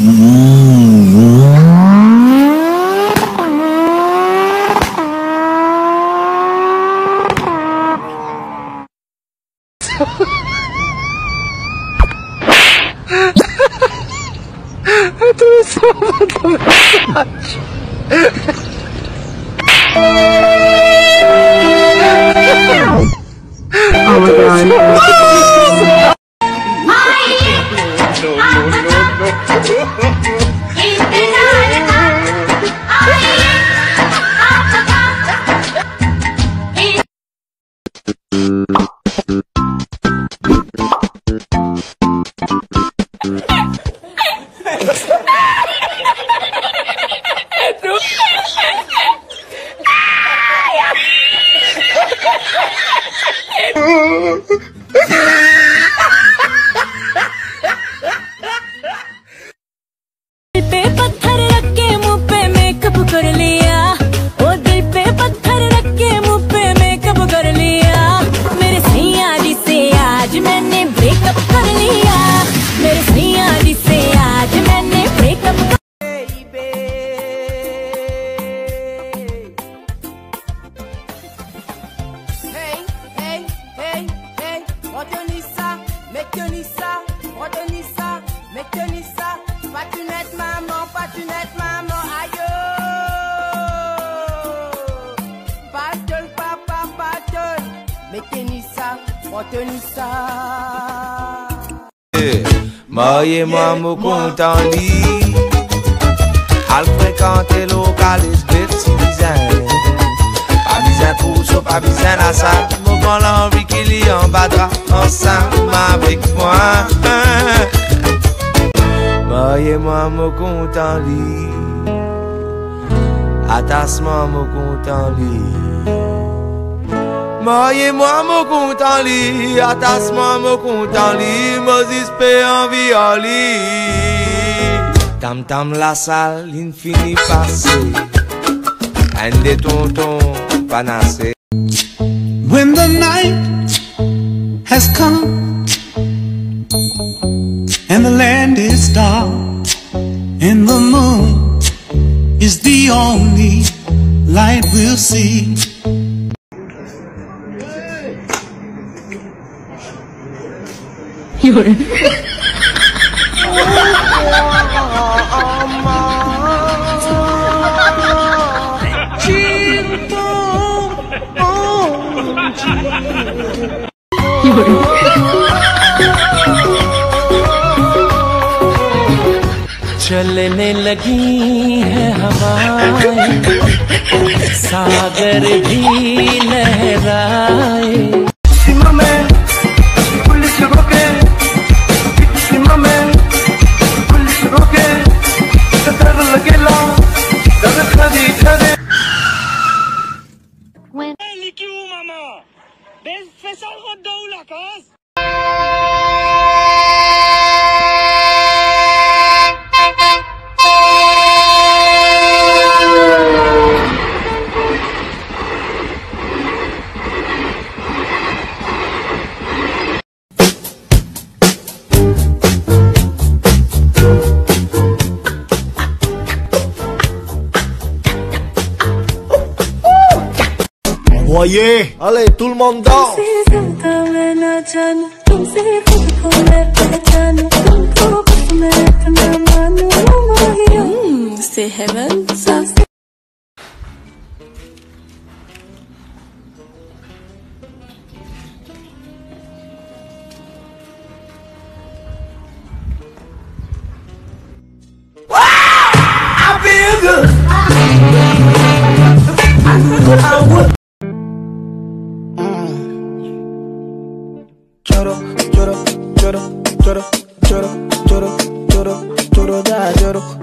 Oh my god. पे पत्थर रख के मुंह पे मेकअप कर लिया, ओ दिल पे पत्थर रख के मुंह पे मेकअप कर लिया। मेरे सैया जी से आज मैंने ब्रेकअप कर लिया, मेरे सैया जी से आज मैंने ब्रेकअप कर Patinette maman, aïe. Paddle papa, paddle. Mécanissa, Patinissa. Mariez-moi, mon content lit. Al fréquenter local et petit bizarre. Pas bizarre trop chaud, pas bizarre la salle. Mon grand l'envie qu'il y en battra ensemble avec moi. Mariez-moi, mon content lit. Attache-moi, mon content lit. Mariez-moi, mon content lit. Attache-moi, mon content lit. Moses paie en violi. Tam tam la salle, l'infini passé. Un des tontons panassés. When the night has come and the land is dark and the moon is the only light we'll see. चलने लगी है हवाएं, सागर भी लहराए। Voyez, allez, tout le monde danse. C'est heaven, ça. I feel good. Choro, choro, choro, choro, choro, choro, choro, choro, choro,